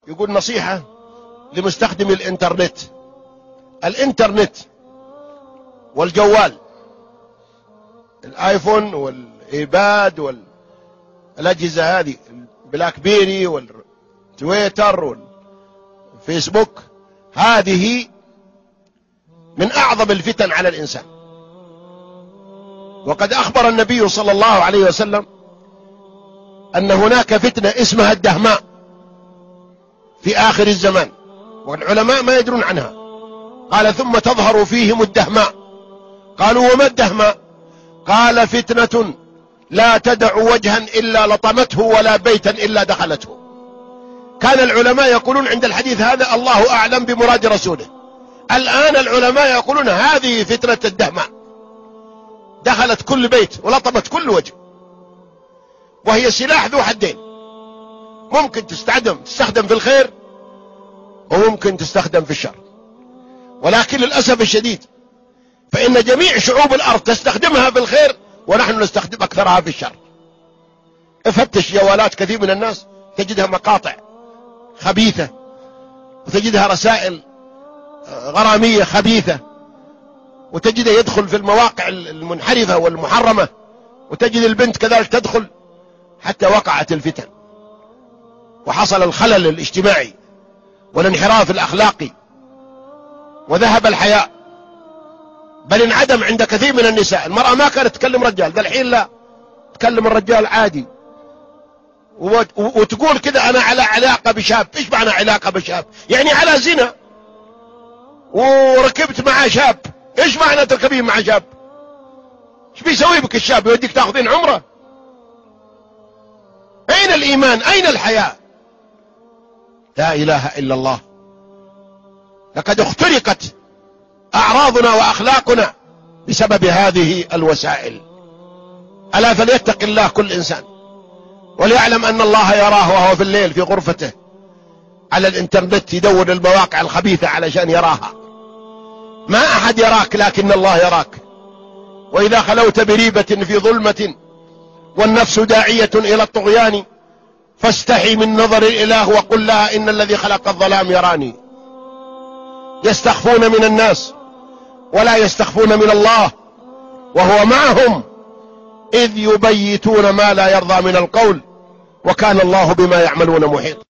يقول نصيحة لمستخدم الانترنت والجوال، الايفون والايباد والأجهزة هذه، البلاك بيري والتويتر والفيسبوك، هذه من أعظم الفتن على الإنسان. وقد أخبر النبي صلى الله عليه وسلم أن هناك فتنة اسمها الدهماء في آخر الزمان، والعلماء ما يدرون عنها. قال ثم تظهر فيهم الدهماء. قالوا وما الدهماء؟ قال فتنة لا تدع وجها إلا لطمته ولا بيتا إلا دخلته. كان العلماء يقولون عند الحديث هذا الله أعلم بمراد رسوله. الآن العلماء يقولون هذه فتنة الدهماء، دخلت كل بيت ولطمت كل وجه، وهي سلاح ذو حدين، ممكن تستخدم في الخير وممكن تستخدم في الشر. ولكن للأسف الشديد فإن جميع شعوب الأرض تستخدمها في الخير ونحن نستخدم أكثرها في الشر. افتش جوالات كثير من الناس تجدها مقاطع خبيثة، وتجدها رسائل غرامية خبيثة، وتجده يدخل في المواقع المنحرفة والمحرمة، وتجد البنت كذلك تدخل، حتى وقعت الفتن وحصل الخلل الاجتماعي والانحراف الأخلاقي وذهب الحياء، بل انعدم عند كثير من النساء. المرأة ما كانت تكلم رجال، ذا الحين لا، تكلم الرجال عادي، وتقول كذا أنا على علاقة بشاب. إيش معنى علاقة بشاب؟ يعني على زنا، وركبت مع شاب. إيش معنى تركبين مع شاب؟ إيش بيسوي بك الشاب؟ يوديك تأخذين عمره؟ أين الإيمان؟ أين الحياة؟ لا إله إلا الله. لقد اخترقت أعراضنا وأخلاقنا بسبب هذه الوسائل. ألا فليتق الله كل إنسان، وليعلم أن الله يراه وهو في الليل في غرفته على الإنترنت يدور المواقع الخبيثة علشان يراها. ما أحد يراك لكن الله يراك. وإذا خلوت بريبة في ظلمة والنفس داعية إلى الطغيان فاستحي من نظر الإله وقل لها إن الذي خلق الظلام يراني. يستخفون من الناس ولا يستخفون من الله، وهو معهم إذ يبيتون ما لا يرضى من القول، وكان الله بما يعملون محيط.